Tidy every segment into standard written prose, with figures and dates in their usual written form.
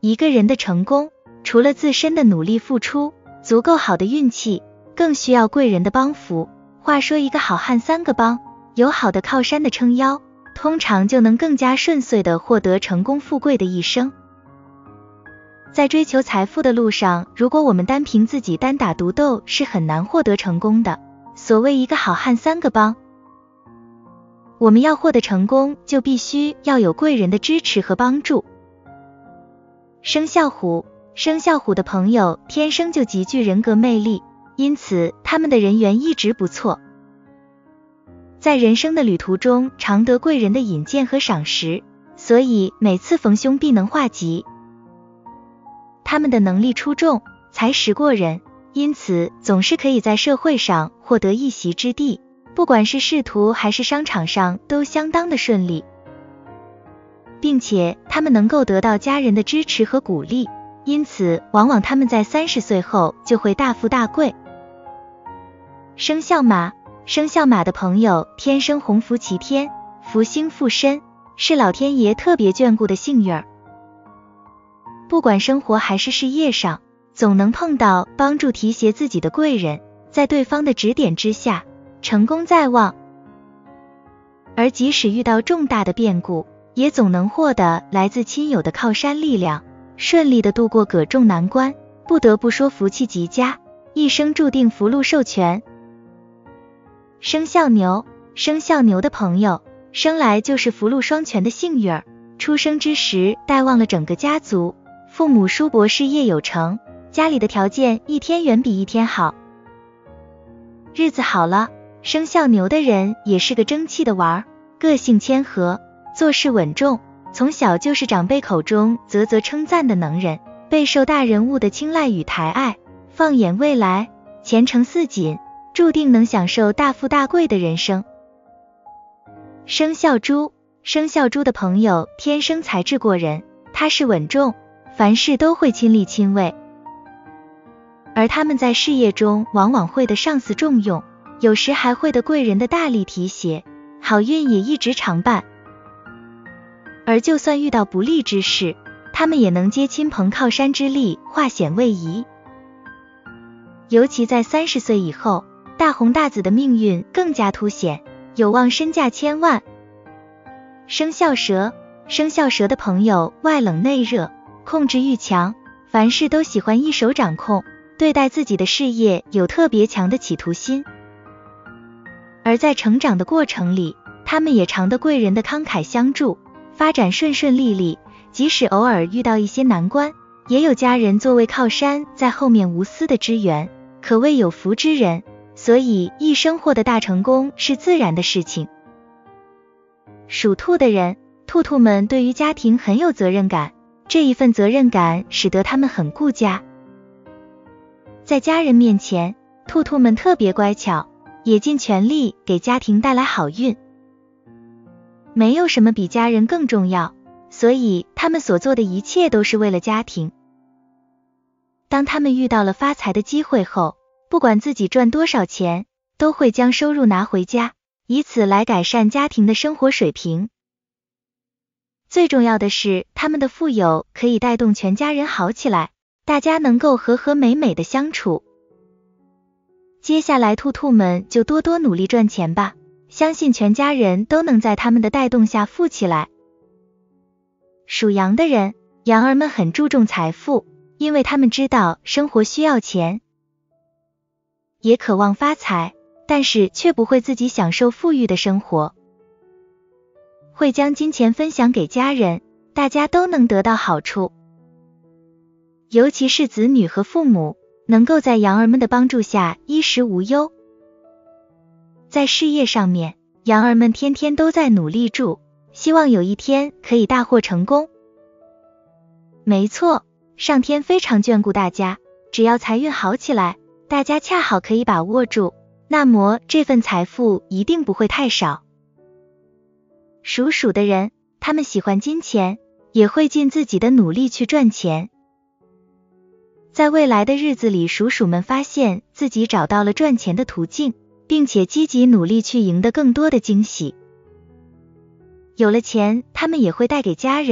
一个人的成功，除了自身的努力付出，足够好的运气，更需要贵人的帮扶。话说一个好汉三个帮，有好的靠山的撑腰，通常就能更加顺遂地获得成功富贵的一生。在追求财富的路上，如果我们单凭自己单打独斗，是很难获得成功的。所谓一个好汉三个帮，我们要获得成功，就必须要有贵人的支持和帮助。生肖虎，生肖虎的朋友天生就极具人格魅力，因此他们的人缘一直不错，在人生的旅途中常得贵人的引荐和赏识，所以每次逢凶必能化吉。他们的能力出众，才识过人，因此总是可以在社会上获得一席之地，不管是仕途还是商场上都相当的顺利，并且他们能够得到家人的支持和鼓励，因此往往他们在30岁后就会大富大贵。生肖马，生肖马的朋友天生鸿福齐天，福星附身，是老天爷特别眷顾的幸运儿。不管生活还是事业上，总能碰到帮助提携自己的贵人，在对方的指点之下，成功在望。而即使遇到重大的变故，也总能获得来自亲友的靠山力量，顺利的度过各种难关，不得不说福气极佳，一生注定福禄寿全。生肖牛，生肖牛的朋友生来就是福禄双全的幸运儿，出生之时带旺了整个家族，父母叔伯事业有成，家里的条件一天远比一天好。日子好了，生肖牛的人也是个争气的娃儿，个性谦和，做事稳重，从小就是长辈口中啧啧称赞的能人，备受大人物的青睐与抬爱。放眼未来，前程似锦，注定能享受大富大贵的人生。生肖猪，生肖猪的朋友天生才智过人，踏实稳重，凡事都会亲力亲为，而他们在事业中往往会得上司重用，有时还会得贵人的大力提携，好运也一直常伴。而就算遇到不利之事，他们也能接亲朋靠山之力，化险为夷。尤其在30岁以后，大红大紫的命运更加凸显，有望身价千万。生肖蛇，生肖蛇的朋友外冷内热，控制欲强，凡事都喜欢一手掌控，对待自己的事业有特别强的企图心。而在成长的过程里，他们也常得贵人的慷慨相助，发展顺顺利利，即使偶尔遇到一些难关，也有家人作为靠山在后面无私的支援，可谓有福之人，所以一生获得大成功是自然的事情。属兔的人，兔兔们对于家庭很有责任感，这一份责任感使得他们很顾家，在家人面前，兔兔们特别乖巧，也尽全力给家庭带来好运。没有什么比家人更重要，所以他们所做的一切都是为了家庭。当他们遇到了发财的机会后，不管自己赚多少钱，都会将收入拿回家，以此来改善家庭的生活水平。最重要的是，他们的富有可以带动全家人好起来，大家能够和和美美的相处。接下来兔兔们就多多努力赚钱吧，相信全家人都能在他们的带动下富起来。属羊的人，羊儿们很注重财富，因为他们知道生活需要钱，也渴望发财，但是却不会自己享受富裕的生活，会将金钱分享给家人，大家都能得到好处。尤其是子女和父母，能够在羊儿们的帮助下衣食无忧。在事业上面，羊儿们天天都在努力住，希望有一天可以大获成功。没错，上天非常眷顾大家，只要财运好起来，大家恰好可以把握住，那么这份财富一定不会太少。属鼠的人，他们喜欢金钱，也会尽自己的努力去赚钱。在未来的日子里，鼠鼠们发现自己找到了赚钱的途径，并且积极努力去赢得更多的惊喜。有了钱，他们也会带给家人，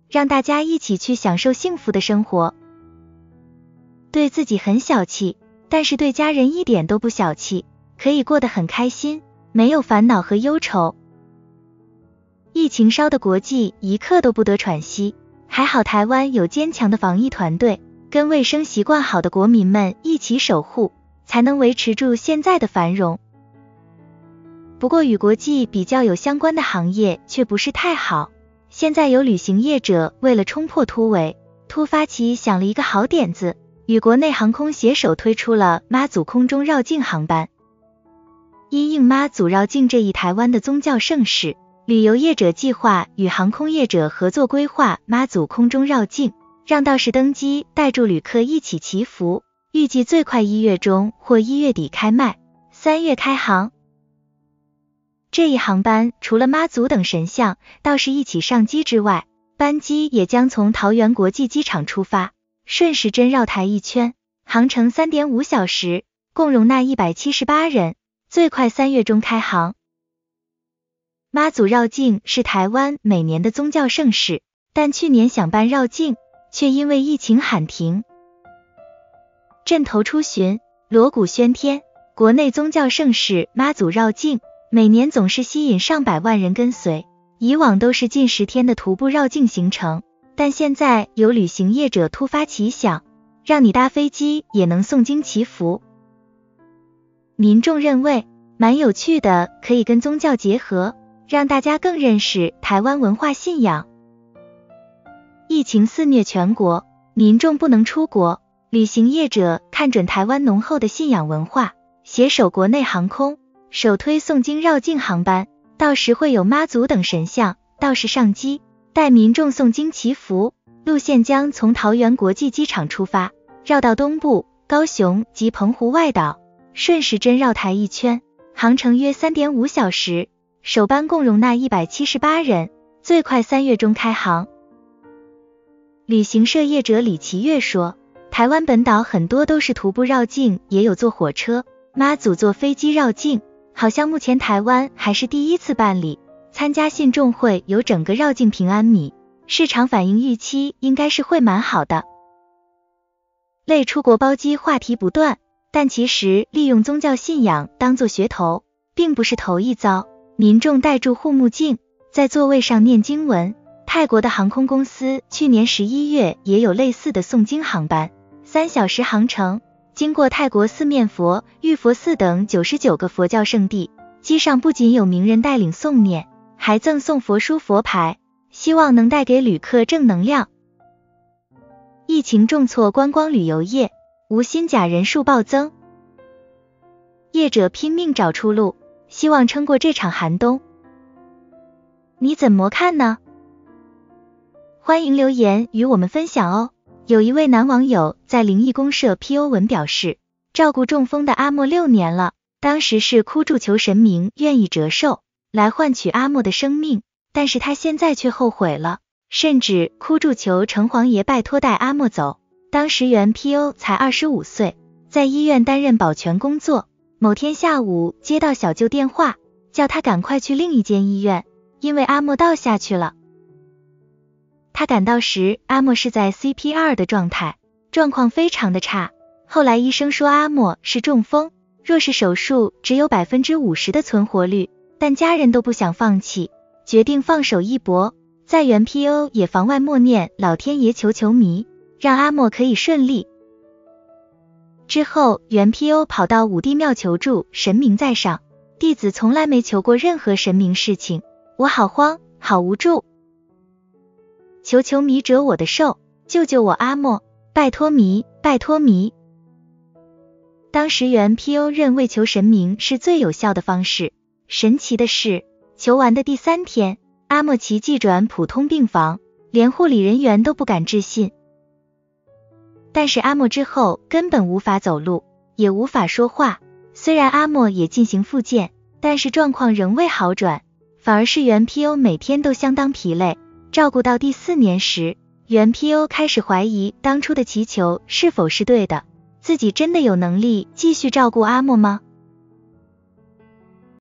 让大家一起去享受幸福的生活。对自己很小气，但是对家人一点都不小气，可以过得很开心，没有烦恼和忧愁。疫情烧的国际一刻都不得喘息，还好台湾有坚强的防疫团队，跟卫生习惯好的国民们一起守护，才能维持住现在的繁荣。不过与国际比较有相关的行业却不是太好，现在有旅行业者为了冲破突围，突发奇想了一个好点子，与国内航空携手推出了妈祖空中绕境航班。因应妈祖绕境这一台湾的宗教盛事，旅游业者计划与航空业者合作规划妈祖空中绕境，让道士登基带住旅客一起祈福，预计最快1月中或1月底开卖，3月开航。这一航班除了妈祖等神像、道士一起上机之外，班机也将从桃园国际机场出发，顺时针绕台一圈，航程3.5小时，共容纳178人，最快3月中开航。妈祖绕境是台湾每年的宗教盛事，但去年想办绕境，却因为疫情喊停。阵头出巡，锣鼓喧天，国内宗教盛事妈祖绕境，每年总是吸引上百万人跟随，以往都是近10天的徒步绕境行程，但现在有旅行业者突发奇想，让你搭飞机也能诵经祈福。民众认为蛮有趣的，可以跟宗教结合，让大家更认识台湾文化信仰。疫情肆虐全国，民众不能出国，旅行业者看准台湾浓厚的信仰文化，携手国内航空，首推诵经绕境航班，到时会有妈祖等神像、道士上机，带民众诵经祈福。路线将从桃园国际机场出发，绕到东部、高雄及澎湖外岛，顺时针绕台一圈，航程约3.5小时，首班共容纳178人，最快3月中开航。旅行社业者李奇月说，台湾本岛很多都是徒步绕境，也有坐火车，妈祖坐飞机绕境，好像目前台湾还是第一次办理，参加信众会有整个绕境平安米，市场反应预期应该是会蛮好的。类出国包机话题不断，但其实利用宗教信仰当作噱头，并不是头一遭。民众戴住护目镜，在座位上念经文。泰国的航空公司去年11月也有类似的诵经航班，3小时航程，经过泰国四面佛、玉佛寺等99个佛教圣地，机上不仅有名人带领诵念，还赠送佛书佛牌，希望能带给旅客正能量。疫情重挫观光旅游业，无薪假人数暴增，业者拼命找出路，希望撑过这场寒冬。你怎么看呢？欢迎留言与我们分享哦。有一位男网友在灵异公社 PO 文表示，照顾中风的阿莫6年了，当时是哭住求神明愿意折寿来换取阿莫的生命，但是他现在却后悔了，甚至哭住求城隍爷拜托带阿莫走。当时原 PO 才25岁，在医院担任保全工作，某天下午接到小舅电话，叫他赶快去另一间医院，因为阿莫倒下去了。他赶到时，阿莫是在 CPR 的状态，状况非常的差。后来医生说阿莫是中风，若是手术只有 50% 的存活率，但家人都不想放弃，决定放手一搏。在原 PO 也房外默念老天爷求求弥，让阿莫可以顺利。之后原 PO 跑到武帝庙求助神明在上，弟子从来没求过任何神明事情，我好慌好无助，求求弥折我的寿，救救我阿莫，拜托弥拜托弥。当时原 PO 认为求神明是最有效的方式，神奇的是求完的第3天，阿莫奇迹转普通病房，连护理人员都不敢置信。但是阿莫之后根本无法走路，也无法说话，虽然阿莫也进行复健，但是状况仍未好转，反而是原 PO 每天都相当疲累。照顾到第4年时，原 PO 开始怀疑当初的祈求是否是对的，自己真的有能力继续照顾阿莫吗？